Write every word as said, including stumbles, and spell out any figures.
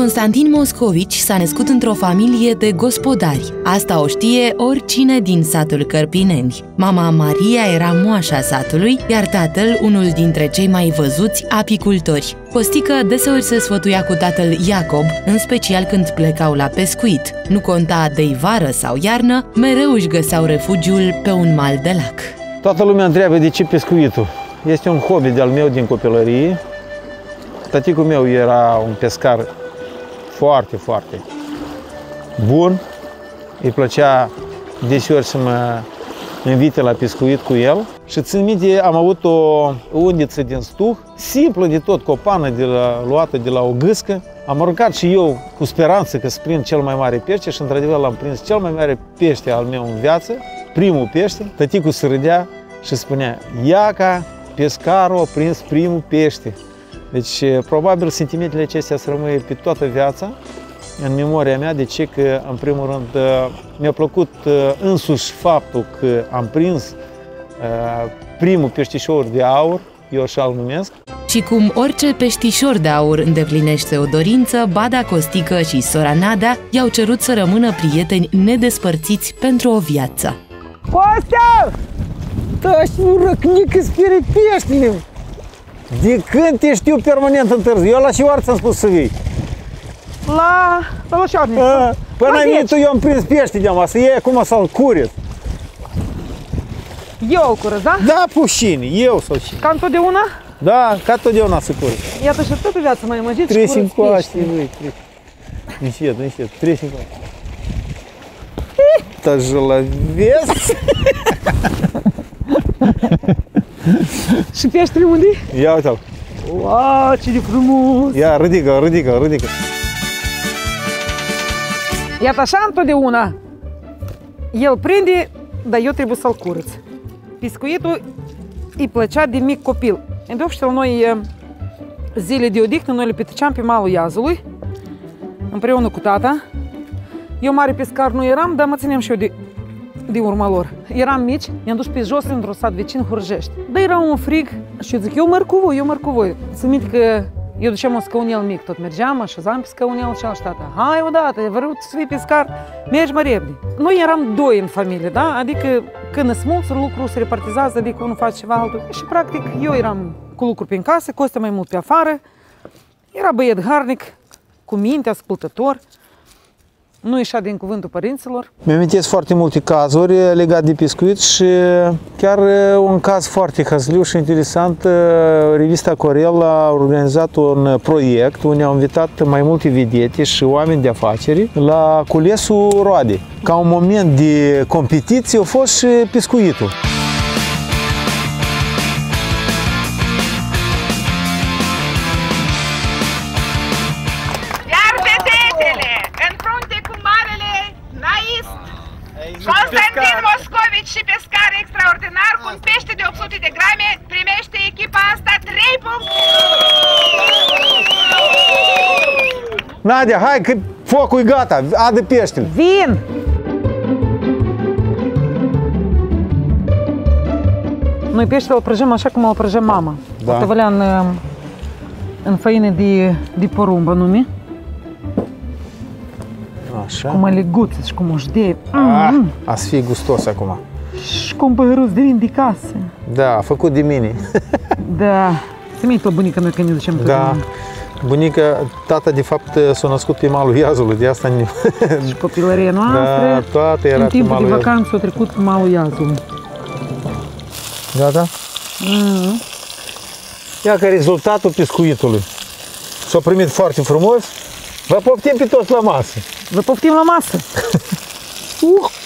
Constantin Moscovici s-a născut într-o familie de gospodari. Asta o știe oricine din satul Cărpineni. Mama Maria era moașa satului, iar tatăl unul dintre cei mai văzuți apicultori. Costică deseori se sfătuia cu tatăl Iacob, în special când plecau la pescuit. Nu conta de vară sau iarnă, mereu își găseau refugiul pe un mal de lac. Toată lumea întreabă de ce pescuitul. Este un hobby de-al meu din copilărie. Taticul meu era un pescar foarte, foarte bun. Îi plăcea deseori să mă invite la pescuit cu el. Și țin minte, am avut o undiță din stuh, simplă de tot, cu o pană de la, luată de la o gâscă. Am aruncat și eu cu speranță că să prind cel mai mare pește și într-adevăr l-am prins cel mai mare pește al meu în viață, primul pește. Tăticul se râdea și spunea: Iaca, pescarul a prins primul pește. Deci, probabil, sentimentele acestea să rămâie pe toată viața în memoria mea. De ce? Că, în primul rând, mi-a plăcut însuși faptul că am prins primul peștișor de aur, eu așa-l numesc. Și cum orice peștișor de aur îndeplinește o dorință, Bada Costică și sora Nadea i-au cerut să rămână prieteni nedespărțiți pentru o viață. Costea! Taci, nu răcnică spere peștele! De când te știu permanent în târziu? Eu la ce oară ți-am spus să vii? La... la Loșarnic. Până ai venit tu, eu am prins pește de masă, e acum să-l cureț. Eu îl curăț, da? Da, pușine, eu sau cine. Ca întotdeauna? Da, ca totdeauna să curăț. Iată și tot pe viață mai măgiți și Treci curăț încoaște, pește. băi, treci. Încet, încet, treci încoaște. Tăjălăvesc! Și peștele unde? Ia uite-l. Uau, ce de frumos! Ia, ridică, ridică, ridică. Iată așa întotdeauna. El prinde, dar eu trebuie să-l curăț. Pescuitul îi plăcea de mic copil. În obște, noi zile de odihnă, noi le petreceam pe malul Iazului, împreună cu tata. Eu mare pescar nu eram, dar mă țineam și eu de, de urma lor. Eram mici, ne-am dus pe jos într-un sat vecin, Hurjești. Dar era un frig și eu zic, eu merg cu voi, eu merg cu voi. Țin minte că eu duceam un scaunel mic, tot mergeam, așezam pe scaunel și așa, tata, hai odată, vreau să fii pescar, mergi mai repede. Noi eram doi în familie, da? Adică când sunt mulți, lucrul se repartizează, adică unul face ceva altul. Și practic eu eram cu lucruri prin casă, Costea mai mult pe afară. Era băiet harnic, cu minte, ascultător. Nu ieșea din cuvântul părinților. Mi-amintesc foarte multe cazuri legate de pescuit și chiar un caz foarte hazliu și interesant. Revista Corel a organizat un proiect unde au invitat mai multe vedete și oameni de afaceri la culesul roade. Ca un moment de competiție a fost și pescuitul. Constantin Moscovici și pescar extraordinar cu un pește de opt sute de grame primește echipa asta trei puncte. Nadia, hai că focul e gata, adă peștele. Vin! Noi peștele îl prăjim așa cum îl prăjim mama. Da. O tăvălea în, în făină de, de porumb anume. Așa. Cu măleguță și cu moșdei. Ah, a să fie gustos acum. Și cu un păhăruț de vin de casă. Da, făcut de mine. Da. Se minte la bunica mea când ne ducem. Da. Bunica, tata de fapt s-a născut pe malul Iazului, de asta ne... Și copilăria noastră, da, toate era în timpul pe malul de vacanță a trecut pe malul Iazului. Gata? Mm. Ia că rezultatul pescuitului. S-a primit foarte frumos. Vă poftim pe toți la masă. Vă poftim la masă! uh.